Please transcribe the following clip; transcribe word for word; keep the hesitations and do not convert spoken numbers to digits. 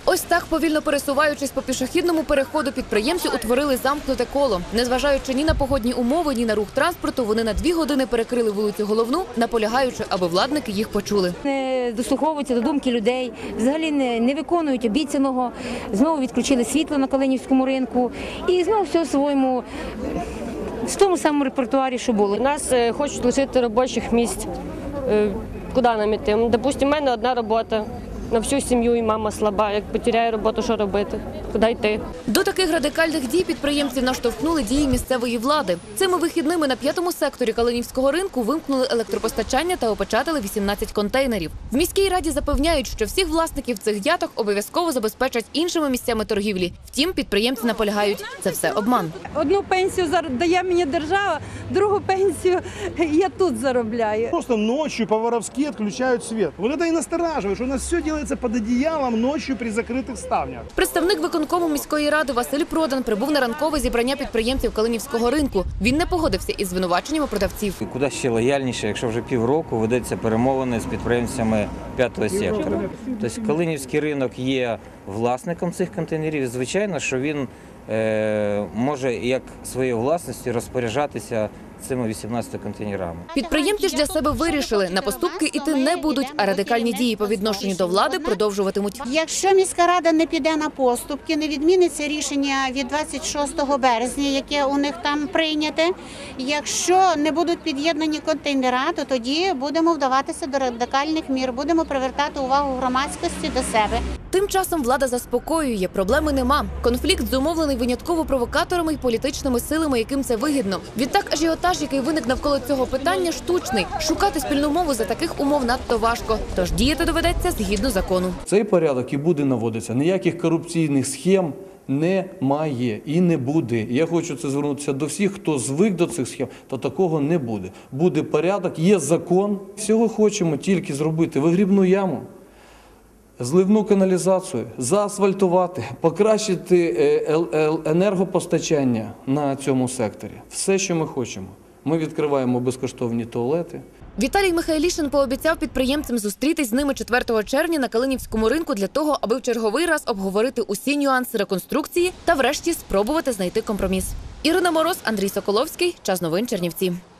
Ось так, повільно пересуваючись по пішохідному переходу, підприємці утворили замкнуте коло. Незважаючи ні на погодні умови, ні на рух транспорту, вони на дві години перекрили вулицю Головну, наполягаючи, аби владники їх почули. Не дослуховуються до думки людей, взагалі не, не виконують обіцяного, знову відключили світло на Калинівському ринку і знову все в своєму, в тому самому репертуарі, що було. Нас е, хочуть лишити робочих місць. Е, куди нам іти? Допустимо, в мене одна робота. На всю сім'ю і мама слаба. Як потеряє роботу, що робити? Куди йти? До таких радикальних дій підприємців наштовхнули дії місцевої влади. Цими вихідними на п'ятому секторі Калинівського ринку вимкнули електропостачання та опечатали вісімнадцять контейнерів. В міській раді запевняють, що всіх власників цих яток обов'язково забезпечать іншими місцями торгівлі. Втім, підприємці наполягають – це все обман. Одну пенсію дає мені держава, другу пенсію я тут заробляю. Просто ночью по-воровски отключают свет. Вот это и настораживает, что у нас все делается под одеялом ночью при закрытых ставнях. Представник виконкому міської ради Василь Продан прибув на ранкове зібрання підприємців Калинівського ринку. Він не погодився із звинуваченнями продавців. Куди ще лояльніше, якщо вже півроку ведеться перемовини з підприємцями п'ятого сектору. Тобто Калинівський ринок є власником цих контейнерів. Звичайно, що він е, може як своєю власністю розпоряджатися цими вісімнадцятьма контейнерами. Підприємці ж для себе вирішили – на поступки іти не будуть, а радикальні дії по відношенню до влади продовжуватимуть. Якщо міська рада не піде на поступки, не відміниться рішення від двадцять шостого березня, яке у них там прийняте, якщо не будуть під'єднані контейнера, то тоді будемо вдаватися до радикальних мір, будемо привертати увагу громадськості до себе. Тим часом влада заспокоює – проблеми нема. Конфлікт зумовлений винятково провокаторами і політичними силами, яким це вигідно. Відтак ажіотаж, який виник навколо цього питання, штучний. Шукати спільну мову за таких умов надто важко. Тож діяти доведеться згідно закону. Цей порядок і буде наводитися. Ніяких корупційних схем немає і не буде. Я хочу це звернутися до всіх, хто звик до цих схем, то такого не буде. Буде порядок, є закон. Всього хочемо тільки зробити вигрібну яму, зливну каналізацію, заасфальтувати, покращити енергопостачання на цьому секторі. Все, що ми хочемо. Ми відкриваємо безкоштовні туалети. Віталій Михайлішин пообіцяв підприємцям зустрітись з ними четвертого червня на Калинівському ринку для того, аби в черговий раз обговорити усі нюанси реконструкції та врешті спробувати знайти компроміс. Ірина Мороз, Андрій Соколовський. Час новин Чернівці.